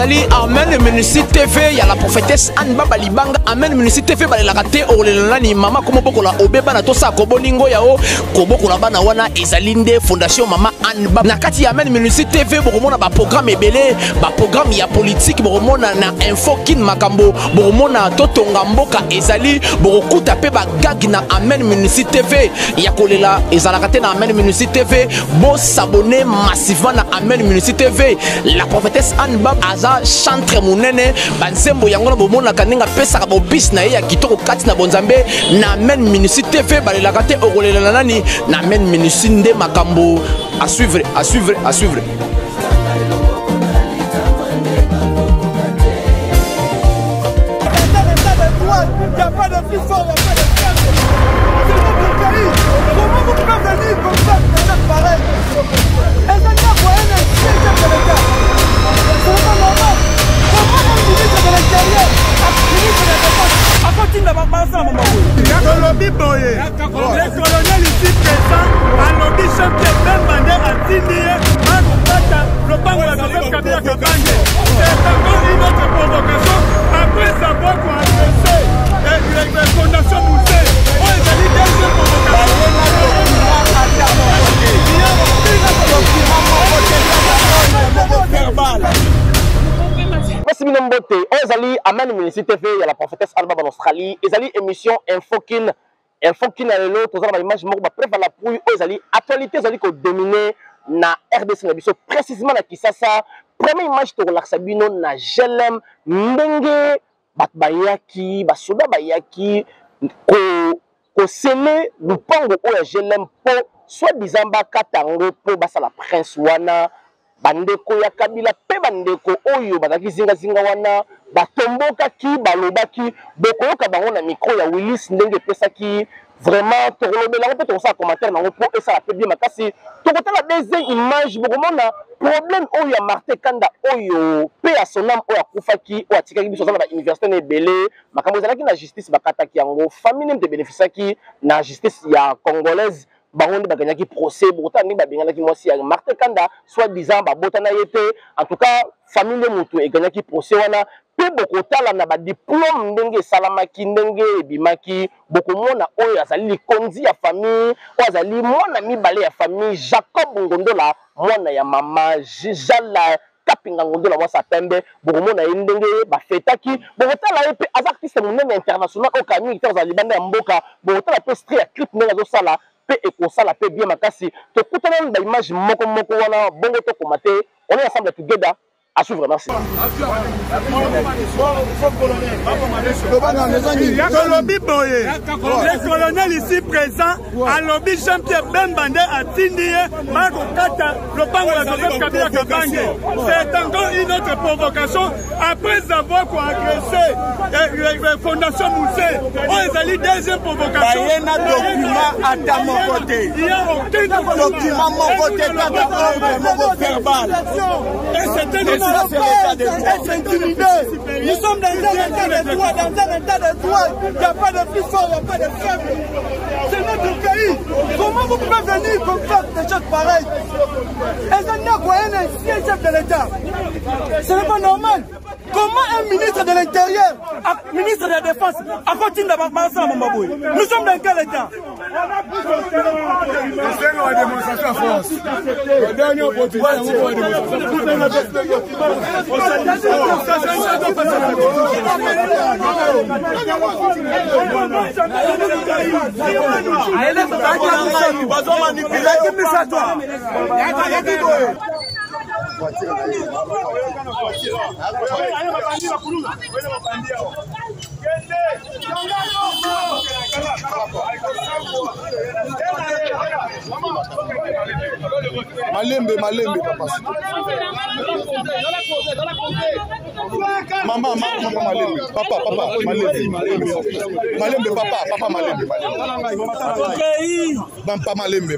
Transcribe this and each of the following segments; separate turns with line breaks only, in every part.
ezali Amen Municipal TV ya la prophétesse Anne Baba Libanga. Amen Municipal TV balela raté orelelani mama komo bokola obeba na tosa koboningo yao kobokola bana wana ezali nde fondation mama Anne Baba. Na kati ya Amen Municipal TV bokomona ba programme ebele, ba programme ya politique bokomona na info kin makambo, bokomona totonga mboka ezali bokokuta pe ba gag na Amen Municipal TV ya kolela ezala raté na Amen Municipal TV. Bo s'abonner massivement na Amen Municipal TV. La prophétesse Anne Baba aza chantre munene bansembo yango na bomona kaninga pesa ka bobis na ya kitoko kati na bonzambe na Amen Municipal TV balela raté okolela nani na Amen Municipal nde makambo à suivre, à suivre, à suivre.
Il n'y a pas de plus fort, il n'y a pas de faible. C'est notre pays. Comment vous pouvez venir comme ça, des gens pareils? Et ça n'a pas un chef de l'État. C'est pas normal. Comment un ministre de l'Intérieur, un ministre de la Défense, a continué à passer à mon moment? Le lobby boyé. Les colonels ici présents, un lobby chef de même manière à signer, le banc de la Joseph Kabila Kabangé. C'est encore une autre provocation après savoir qu'on a agressé les fondations Moussé. On est allé deuxième
Merci Minombote. On est allé à Amen Municipal TV, il y a la prophétesse Alba en Australie. Ils allaient émission Infokin à l'autre, vous avez l'image, je préfère la pouille. Ils allaient actualité, ils allaient dominer na RDC Nabiso, précisément na Kisasa. Première image de la Sabino na Jelem, Ndenge, Batbayaki, Basoda Bayaki, ko sele lupango oya Jelem po, soit disant Bakatango po basala prince wana, bandeko ya Kabila pe bandeko oyo bazaki zinga wana, batomboka ki, balobaki, bokoyoka bango na micro ya Willis Ndenge pesaki. Vraiment, tu as un commentaire et ça a bien makasi. Tu as la deuxième image, problème où il y a Martin Kanda, où paix à son âme, où il y a Koufaki, où il y a Tikaki, où il y a l'université de Belé, mais la justice, la famille de bénéficiaires, la justice congolaise, baronde baganyaki procès, botani babengaki moi si Martin Kanda, soit disant botana yete, en tout cas, famille mutu et ganyaki procès wana. Beaucoup tala na ba diplôme ndenge salamaki ndenge ebimaki beaucoup mona oyo azali konzi ya famille o azali mwana mibale ya famille Jacob Ngondola mwana ya mama Jijala Kapinga Ngondola mwasa pembe beaucoup mona ndenge ba fetaki beaucoup tala epe az artiste monene international au Kami qui za libanda ya mboka beaucoup tala pe street clip ndenge zo sala pe ekosala pe bien makasi to kutana ba image moko wana bongo to komate on est ensemble together. À suivre, merci.
Le lobby boyé. Les colonels ici présents, un lobby Jean-Pierre Bembandé à Tindié, Marco Kata, le banc de la Joseph Kabila Kabangé. C'est encore une autre provocation après avoir agressé les fondations Moussé. On est allé deuxième provocation. Il y a un document à ta mon côté. Il y a aucun document à mon côté, mon verbal. Et c'était nous sommes dans un état de droit, il n'y a pas de plus fort, il n'y a pas de faible. C'est notre pays. Comment vous pouvez venir comme ça des choses pareilles? Et ça n'a pas un chef de l'État. Ce n'est pas normal. Comment un ministre de l'Intérieur, un ministre de la Défense, a continué à passer à Mamaboué? Nous sommes dans quel état?
C'est une démonstration en France. La dernière opportunité, c'est une démonstration. Malembe, papa. Maman, Malembe. Papa, Malembe, papa, Malembe. Papa, Malembe.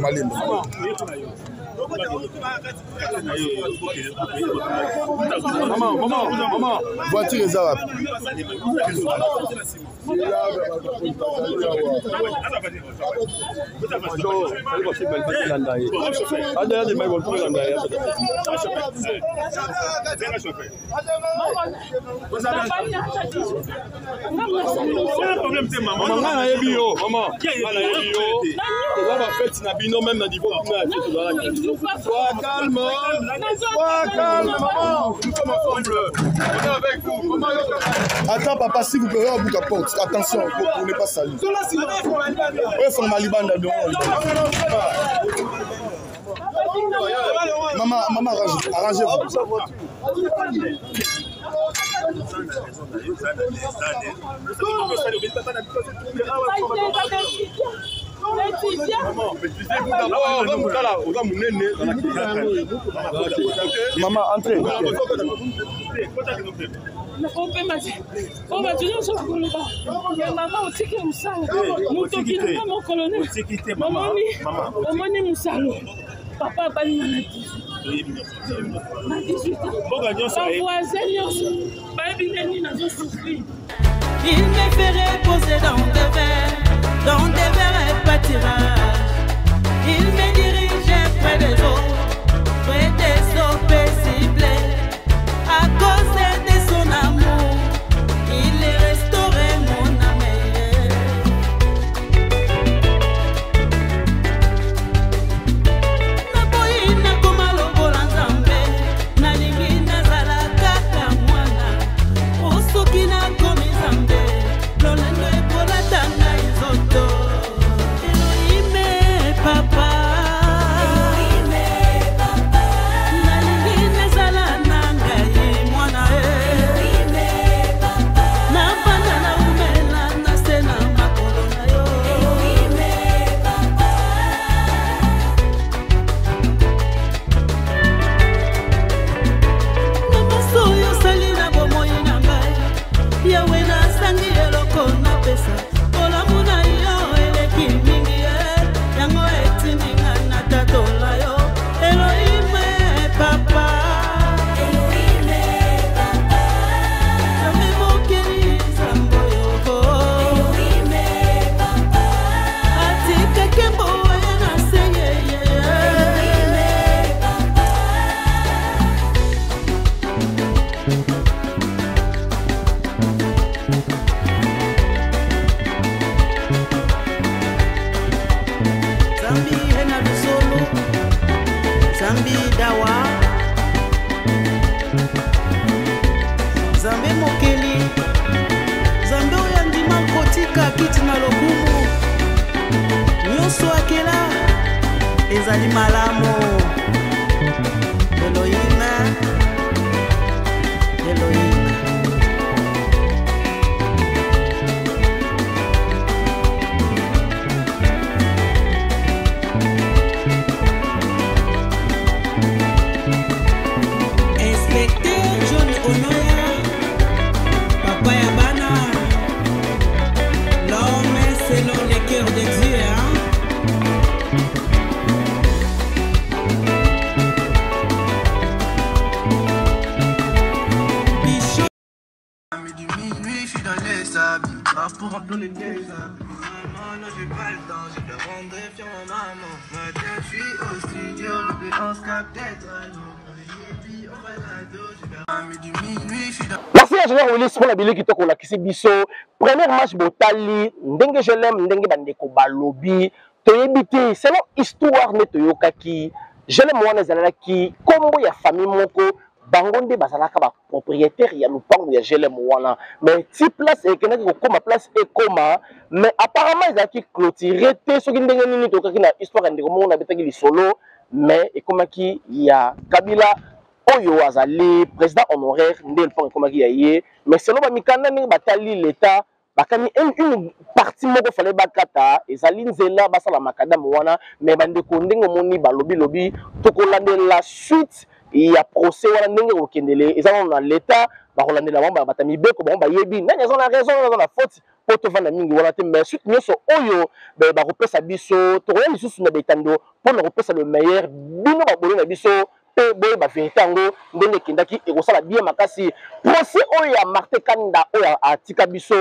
Maman. Voiture les Arabes. Sois calme, maman. Nous sommes ensemble. On est avec vous. Attends, papa, si vous pouvez à bout de porte. Attention, pour ne pas salir. Oui, faut Malibanda. Maman, arrangez-vous. Maman, entrez.
Papa bali na 18 il me ferait poser dans des verres et pâtirages. Il me dirigeait près des eaux paisibles. À cause de son amour, il est restauré mon âme. Ezali malamu Inspecteur John Onoya, Papa Yabana, l'homme selon les cœurs de Dieu,
pour abandonner les maman, là j'ai pas le temps, je te rendrai fier ma maman. Maintenant je suis au studio, l'ambiance capte
Merci à Général Willis pour la billet qui toque la kisi biso. Premier match Botali, ndenge je l'aime, ndenge bandeko balobi. Toyebite, selon histoire ne toyokaki, je l'aime wana ezalaki kombo ya famille moko. Bangonde bazalaka ba propriétaire ya lupango ya Jelem wana mais ti place ekenaki kokoma place ekoma mais apparemment ezalaki clôturé te soki ndenge nini tokaki na histoire ndeko moko na betaki lisolo mais ekomaki ya Kabila oyo azali président honoraire nde lupango ekomaki ya ye mais selon ba mikanda ndenge batali l'état bakani une partie moko fallait bakata ezali nzela basala makadam wana mais bandeko ndenge moni balobi lobi tokolandela suite il y a procès wala ndenge okendele ezana na l'état ba rolandela bamba batami beko ba yebi nani ezana raison na la faute pour te vendre mingi wala te mais suite nyoso oyo ba repesa biso to roya lisusu na betando pour na repesa le meilleur bino ba bolo na biso pe boye ba vérité ngo ndenge kendaki ekosala bien makasi procès oyo ya Martin Kanda oyo atika biso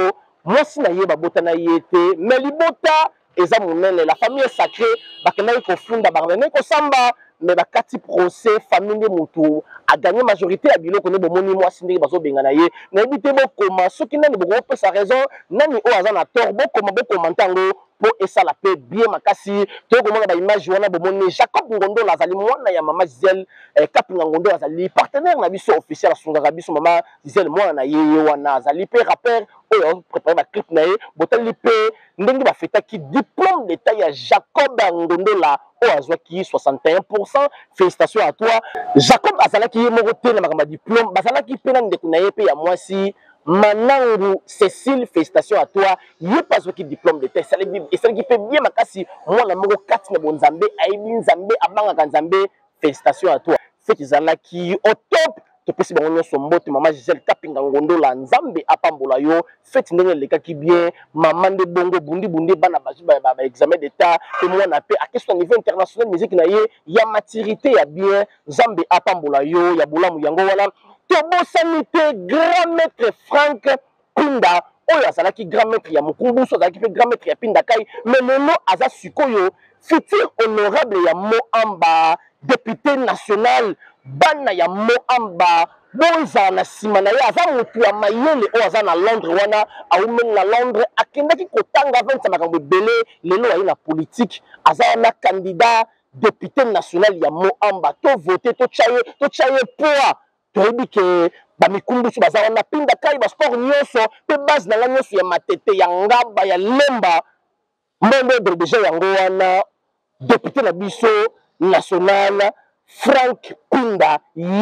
mwasi na ye babota na ye te mais libota eza monene la famille est sacrée bakendaki kofunda bakendaki kosamba mais bakati procès famille nde motu a gagné majorité ya biloko nde bomoni mwasi ndenge bazobenga na ye nayebi te bokoma soki nani bokopesa raison nani oyo aza na tort bokoma ntango po esala pe bien makasi tokomona baimage wana bomoni Jacob Ngondola azali mwana ya mama Gisèle Kapinga Ngondola azali partenaire na biso officiel asungaka biso mama Gisèle mwana na ye wana azali pe rappeur oyo préparé ba clip na ye botali pe ndenge bafetaki diplôme d'état ya Jacob Ngondola oyo azwaki 61%. Félicitations à toi Jacob azalaki ye moko te na makambo diplôme bazalaki pe na ndeko na ye pe ya mwasi Manangu Cécile, félicitations à toi. Yé pas qui diplôme de test. Et ça qui fait bien makasi. Moi la moko 4 na bonzambe, aibi nzambe, abanga kanzambe. Félicitations à toi. C'est qu'ils ont là qui au top. Tu peux si bon son mot maman Gisèle Kapinga Ngondola nzambe apambola yo. Fait ndenge le qui bien maman de bongo bundi bana baji ba examen d'état. Et moi na pe à question niveau international musique na ye ya maturité ya bien nzambe apambola yo ya bolamu yango wala. Tobo sanité grand maître Frank Pinda oyo azalaki grand maître ya Mukumbuso azalaki pe grand maître ya Pinda Kai mais lelo aza sikoyo futur honorable ya Moamba député national bana ya Moamba bonza na sima na ye aza mutu ya mayele oyo aza na Londres wana awumeli na Londres akendaki kotanga 20 makambo ebele lelo aye na politique aza wana candidat député national ya Moamba to voter to chaye poa toyebi ke bamikumbusu baza wana Pinda Kai ba sport nyonso pe base na nyonso ya matete ya ngamba ya lemba mbembe déjà yango wana député na biso national Frank Pinda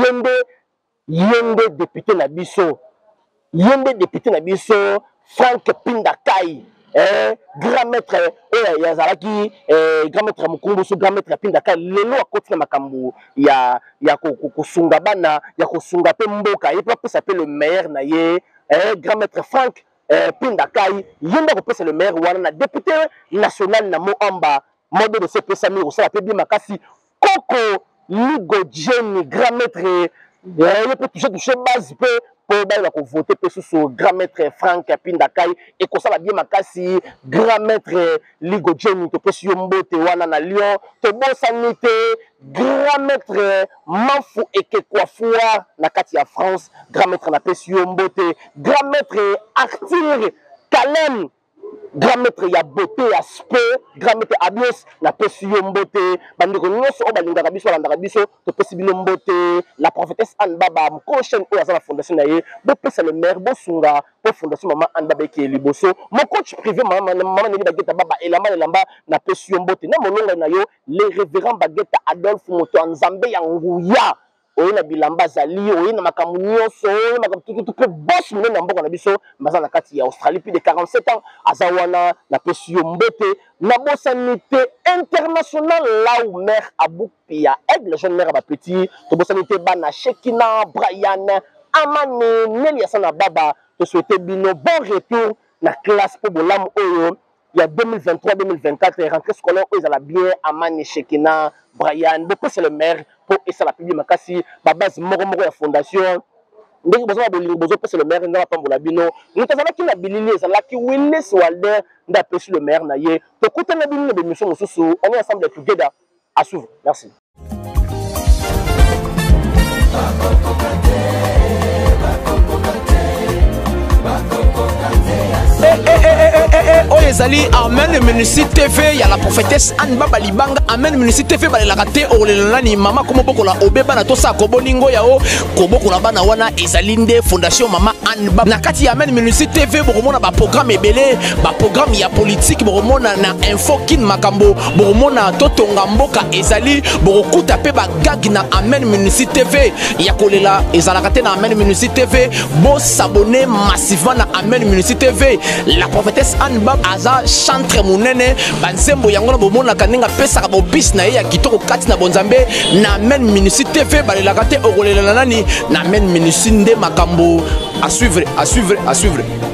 yende député na biso Frank Pinda Kai grand maître yazalaki grand maître Mukumbusu grand maître Pinda Kai lelo akoti na makambo ya kosunga bana ya kosunga pe mboka ye pe s'appelle le maire na ye grand maître Frank Pinda Kai yenda ko pesa le maire wana na député national na Moamba mode de ce pesa mi osala pe bien makasi Koko Ligo Jenny grand maître ye peut toucher base pe pour bailler ko voter pe sur grand maître Frank Pinda Kai et ko sala bien makasi grand maître Ligo Jenny to pe sur mbote wana na Lyon to bon sanité grand maître Manfou Eke Coiffure na kati ya France grand maître na pe sur mbote grand maître Arthur Kalem grand maître ya beauté ya spé grand maître Abios na pesi yo mbote bandiko nyonso o balingaka biso landaka biso to pesi bino mbote la prophétesse Anne Baba prochaine o ya la fondation na ye bo pesa le maire bo sunga po fondation maman Anne Baba ki liboso mon coach privé maman neli bageta baba elamba na pesi yo mbote na molonga na yo les révérend bageta Adolphe Moto Nzambe ya nguya oyena bilamba zali oyena makambo nyonso oyena makambo tout pe boss munene na mboka na biso mbaza na kati ya Australie plus de 47 ans azawana na pesi yo mbote na bosanité internationale là où mère Aboupia aide le jeune mère ba petit to bosanité bana Shekina Brian Amane Nelia Sana Baba te souhaiter bino bon retour na classe pour bolam oyo il y a 2023-2024 rentrée scolaire où ils allaient bien Amane Shekina Brian beaucoup c'est le maire pour essayer la publier makasi ba base moko ya fondation ndenge bozo ba bolingo bozo pesa le maire nda pambola bino nitazala ki na bilili ezala ki Willis Walder nda pesa le maire na ye to kuta na bino be mission mosusu on est ensemble together à suivre merci
oyo ezali Amen Ministry TV ya la prophétesse Anne Baba Libanga Amen Ministry TV balelaka te olelelani mama komo bokola obeba na tosa koboningo yao kobokola bana wana ezali nde fondation mama Anne Baba na kati ya Amen Ministry TV bokomona ba programme ebele ba programme ya politique bokomona na info kin makambo bokomona totonga mboka ezali bokokuta pe ba gag na Amen Ministry TV ya kolela ezalaka te na Amen Ministry TV bo s'abonner massivement na Amen Ministry TV la prophétesse Anne Baba aza chantre munene bansembo yango na bomona kaninga pesa ka bobis na ye ya kitoko kati na bonzambe na Amen Ministry TV balelaka te okolela nani na Amen Ministry nde makambo à suivre